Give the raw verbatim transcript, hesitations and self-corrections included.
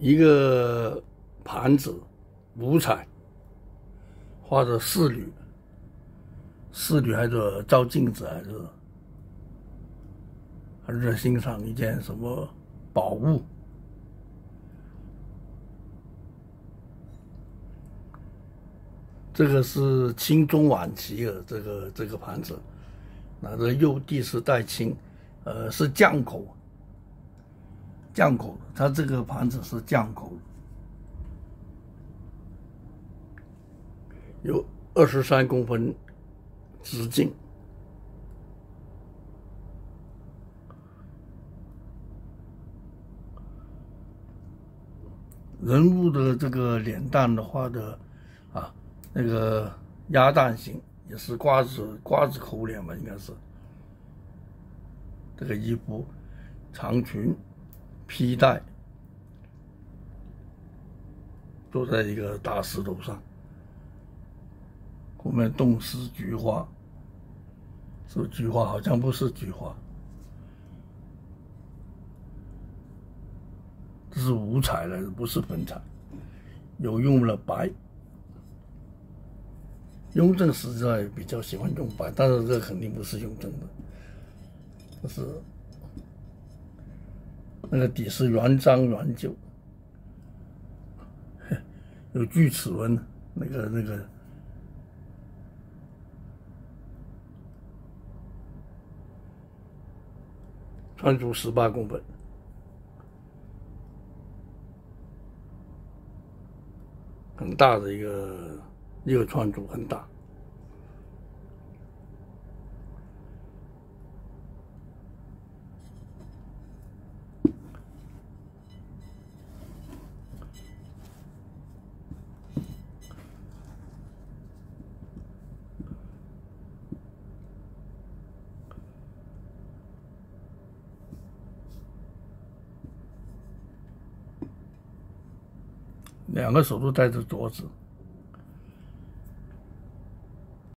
一个盘子，五彩，画着仕女，仕女还是照镜子，还是还是在欣赏一件什么宝物？这个是清中晚期的这个这个盘子，那这釉地是带青，呃，是降口，降口，它这个盘子是降口，有二十三公分直径，人物的这个脸蛋的话的啊。那个鸭蛋型也是瓜子瓜子口脸吧，应该是。这个衣服长裙披带，坐在一个大石头上，后面冻丝菊花，是菊花，好像不是菊花，这是五彩的，不是粉彩，有用了白。雍正时代比较喜欢用白，但是这肯定不是雍正的，这是那个底是原章原旧，有锯齿纹，那个那个穿足十八公分，很大的一个。一个穿足很大，两个手都带着镯子。